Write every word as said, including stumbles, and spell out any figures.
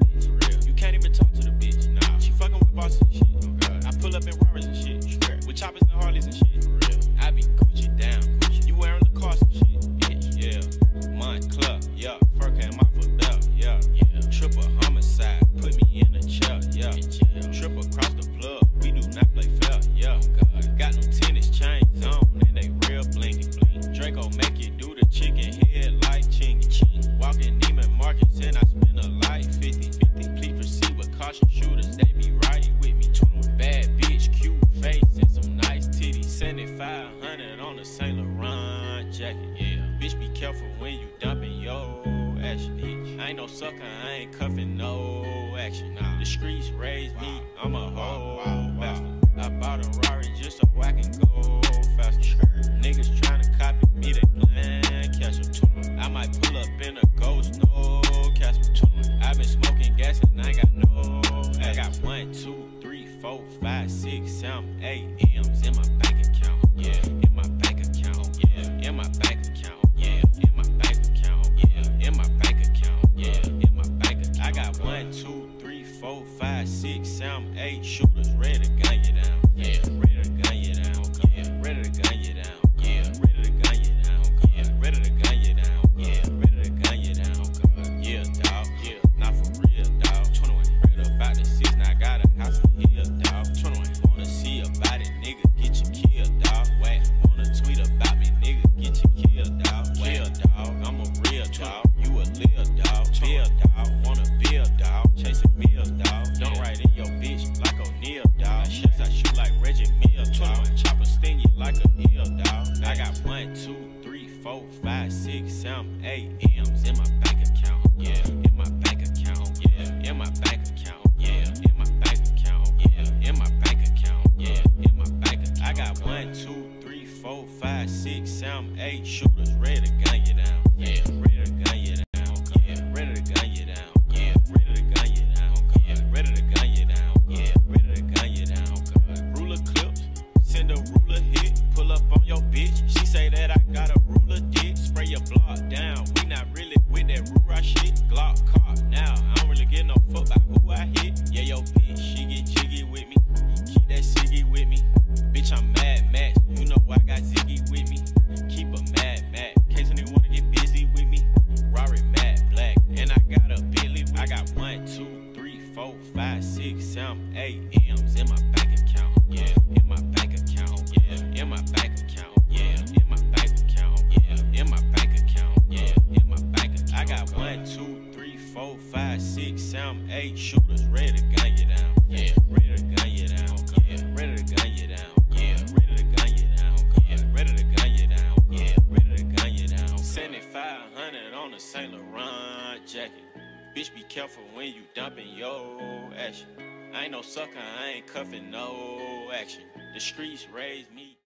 bitch. For real. You can't even talk to the bitch. Nah. She fucking with bosses and shit. Oh God. I pull up in Rarers and shit. Straight. With choppers and Harleys and shit. For real. I be Gucci down. Gucci. You wearing Lacoste and shit. Bitch. Yeah. Montclair. Yeah. Fur came off a belt. Yeah. Yeah. Triple homicide. Put me in a chair. Yeah. Triple across the plug. We do not play fair. Yeah. God. Got them tennis chains on and they real blinky bling. Draco make you do the chicken head like chingy ching. Walking Neiman Marcus and I spend a life fifty fifty. Please proceed with caution, shooters, they be right with me. Bad bitch, cute face and some nice titties. seventy-five hundred on a Saint Laurent jacket. Yeah, bitch, be careful when you dumping your action. Bitch, I ain't no sucker, I ain't cuffing no action. Nah, the streets raised me, I'm a whole bastard. I bought a Rari just so I can go faster. Niggas tryna copy me, they playin' catch up. I might pull up in a ghost, no catch up. I been smoking gas and I ain't got no. I got one, two, three, four, five, six, seven, eight M's in my bank account. Yeah, in my bank account. Yeah, in my bank account. Yeah, in my bank account. Yeah, in my bank account. Yeah, in my bank account. I got one, two, three, four, five, six, seven, eight shooters ready to gun you down. Yeah, ready to gun you down. Yeah, ready to gun you down. Yeah, ready to gun you down. Yeah, ready to gun you down. Yeah, ready to gun you down. Yeah, dog. Yeah, not for real, dog. twenty-one. Read about the six, now I got a house in here, dog. twenty-one. Wanna see about it, nigga, get you killed, dog. Wait, wanna tweet about me, nigga, get you killed, dog. Kill, dog. I'm a real dog. You a lil dog. Bill, dog. Wanna build, dog. Chasing meals, dog. Don't write in your bitch like O'Neal, dog. Shots I shoot like Reggie Mills, dog. Chopper sting you like a eel, dog. I got one, two, three, four, five, six, seven, eight M's in my bank account. Yeah, in my bank account. Yeah, in my bank account. Yeah, in my bank account. Yeah, in my bank account. Yeah, in my bank account. I got one, two, three, four, five, six, seven, eight shooters ready to gun you down. Yeah, ready to gun you down. Yeah, ready to gun you down. Yeah, ready to gun you down. Yeah, ready to gun you down. Yeah, ready to gun you down. Ruler clips, send a ruler hit, pull up on your bitch. She say that I got a ruler dick, spray your block down. We not really with that rura shit. Glock car now, I don't really get no fuck about who I hit. Yeah, yo bitch, she get jiggy with me, keep that ciggy with me. Bitch, I'm mad Max, you know I got Ziggy with me. Keep a mad Mac, in case anyone wanna get busy with me. Rari mad black, and I got a Billy with me. I got one, two, three, four, five, six, seven, eight M's in my bank account. Yeah, in my bank account. Yeah, in my bank account. Yeah, in my bank account. Yeah, in my bank account. Yeah, in my bank account. I got one, two, three, four, five, six, seven, eight shooters ready to gun you down. Yeah, ready to gun you down. Yeah, ready to gun you down. Yeah, ready to gun you down. Yeah, ready to gun you down. Yeah, ready to gun you down. seventy-five hundred on a Saint Laurent jacket. Bitch, be careful when you dumping your action. I ain't no sucker, I ain't cuffing no action. The streets raised me.